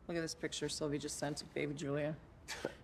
Look at this picture Sylvie just sent of baby Julia.